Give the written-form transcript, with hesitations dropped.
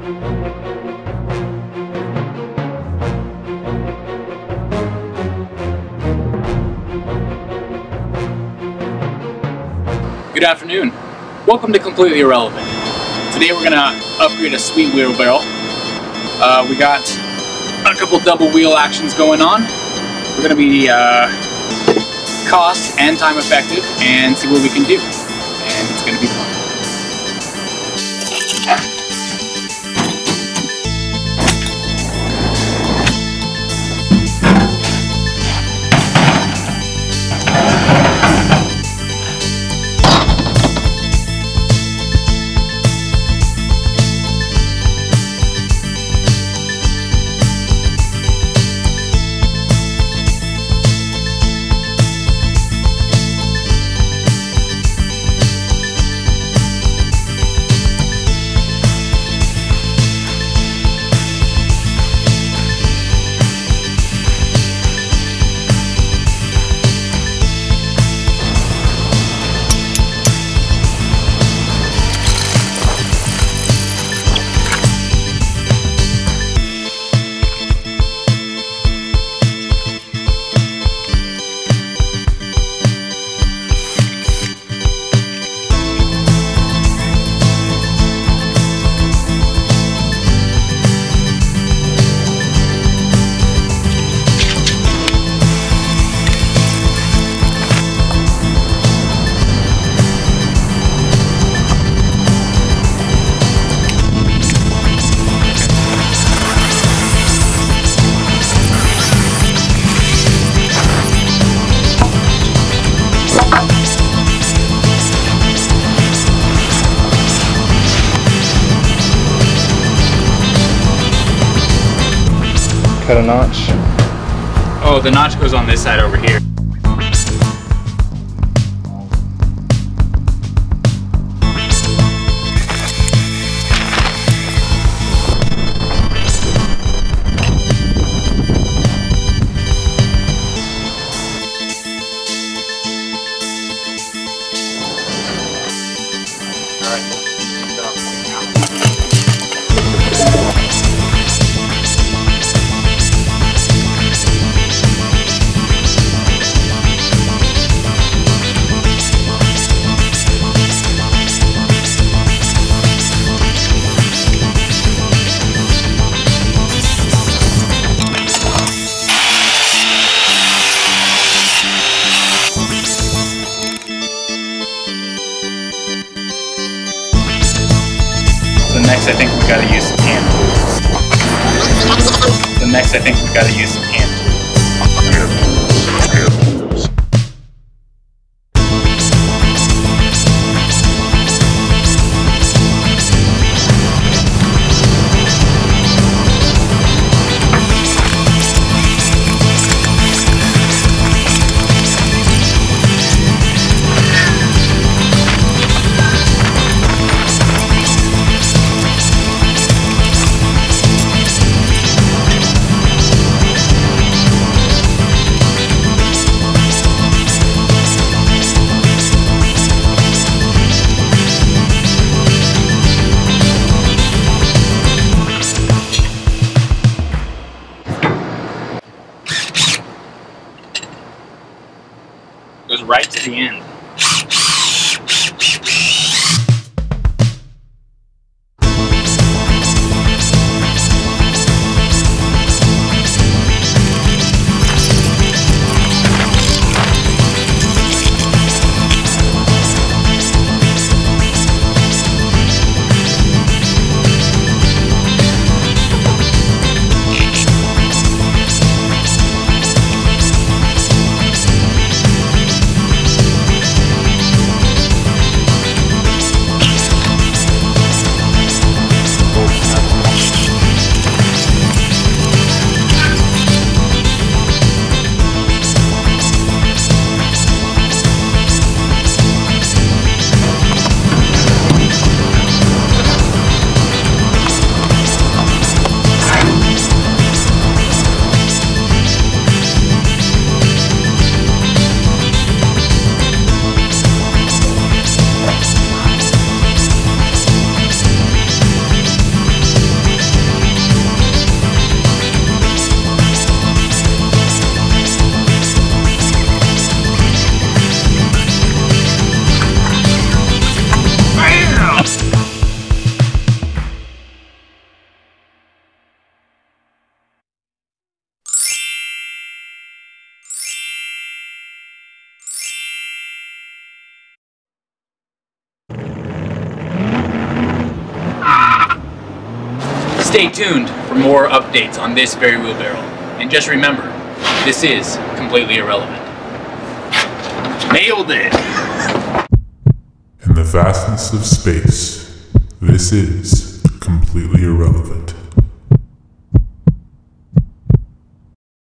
Good afternoon. Welcome to Completely Irrelevant. Today we're gonna upgrade a sweet wheelbarrow. We got a couple double wheel actions going on. We're gonna be cost and time effective and see what we can do. And it's gonna be fun. Cut a notch. Oh, the notch goes on this side over here. Next, I think we gotta use some hand tools. Next, I think we gotta use some hand tools. Stay tuned for more updates on this very wheelbarrow. And just remember, this is completely irrelevant. Nailed it! In the vastness of space, this is completely irrelevant.